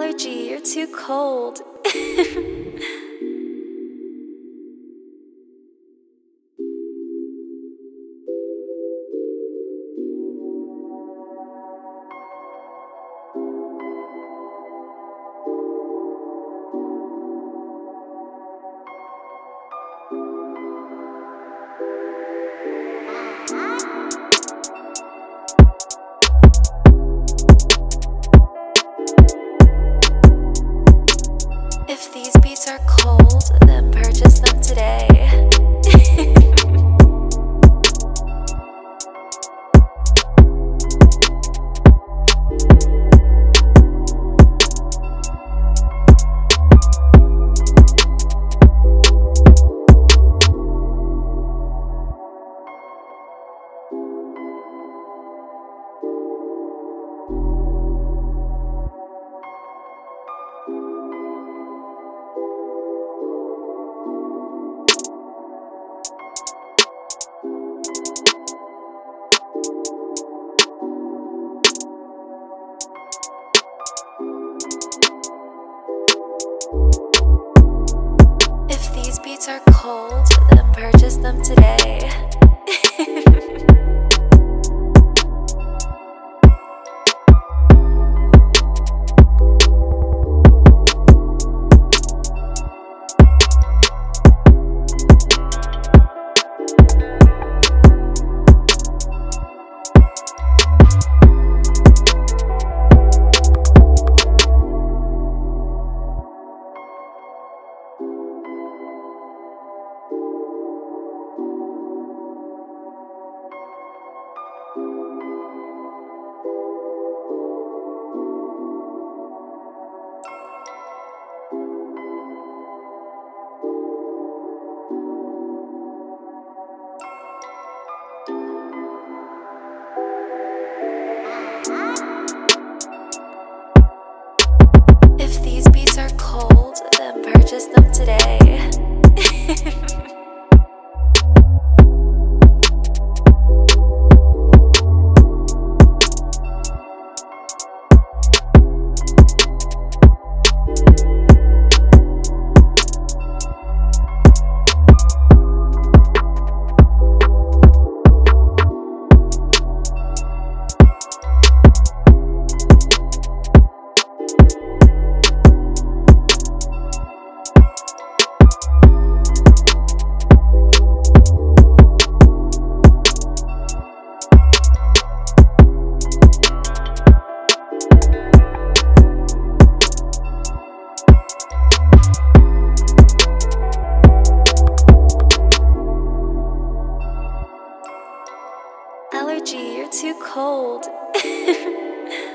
Allergy, you're too cold. If these beats are cold, then purchase them today. If these beats are cold, then purchase them today. If these beats are cold, then purchase them today. Allergy, you're too cold.